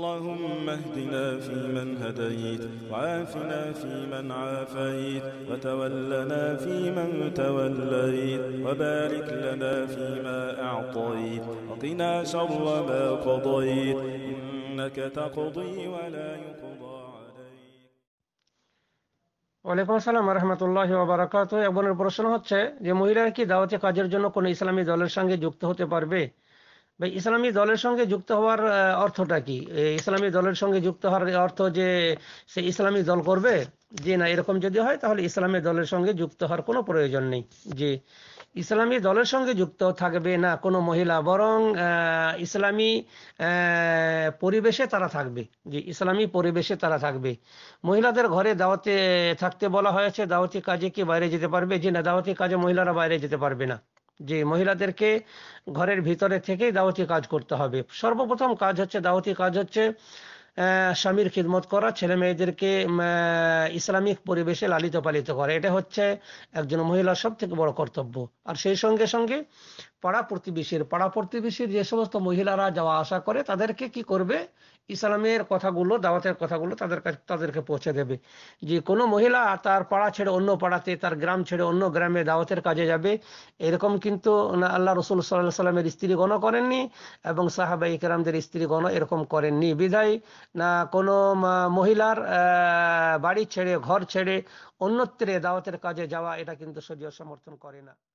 اللهم اهدنا فيمن هديت وعافنا فيمن عافيت وتولنا فيمن توليت وبارك لنا فيما أعطيت وقنا شر ما قضيت إنك تقضي ولا يقضى عليك. ওয়ালাইকুম আসসালাম ورحمة الله وبركاته। একজনের প্রশ্ন হচ্ছে যে মহিলারা কি দাওয়াতি কাজের জন্য কোনো ইসলামী দলের সঙ্গে যুক্ত হতে পারবে? ভাই, ইসলামী দলের সঙ্গে যুক্ত হওয়ার অর্থটা কি? ইসলামী দলের সঙ্গে যুক্ত হওয়ার অর্থ যে সে ইসলামী দল করবে? যে না, এরকম যদি হয় তাহলে ইসলামী দলের সঙ্গে যুক্ত হওয়ার কোনো প্রয়োজন নেই। যে ইসলামী দলের সঙ্গে যুক্ত থাকবে না কোনো মহিলা, বরং ইসলামী পরিবেশে তারা থাকবে। যে ইসলামী পরিবেশে তারা থাকবে। মহিলাদের ঘরে দাওয়াতে থাকতে বলা হয়েছে, দাওয়াতি কাজে কি বাইরে যেতে পারবে? যে না, দাওয়াতি কাজে মহিলারা বাইরে যেতে পারবে না। যে মহিলাদেরকে ঘরের ভিতরে থেকেই দাওয়াতি কাজ করতে হবে। সর্বপ্রথম কাজ হচ্ছে, দাওয়াতি কাজ হচ্ছে স্বামীর খিদমত করা, ছেলে মেয়েদেরকে ইসলামিক পরিবেশে লালিত পালিত করা। এটা হচ্ছে একজন মহিলার সব থেকে বড় কর্তব্য। আর সেই সঙ্গে সঙ্গে পাড়া প্রতিবেশীর যে সমস্ত মহিলারা যাওয়া আসা করে তাদেরকে কি করবে? ইসলামের কথাগুলো, দাওয়াতের কথাগুলো তাদেরকে পৌঁছে দেবে। যে কোনো মহিলা তার পাড়া ছেড়ে অন্য পাড়াতে, তার গ্রাম ছেড়ে অন্য গ্রামে দাওয়াতের কাজে যাবে, এরকম কিন্তু না আল্লাহ রসুল সাল্লাল্লাহু আলাইহি সাল্লামের স্ত্রীগণ করেননি এবং সাহাবায়ে কেরামদের স্ত্রীগণ এরকম করেননি। বিধায় না কোনো মহিলার বাড়ি ছেড়ে, ঘর ছেড়ে অন্যত্রে দাওয়াতের কাজে যাওয়া, এটা কিন্তু শরীয়ত সমর্থন করে না।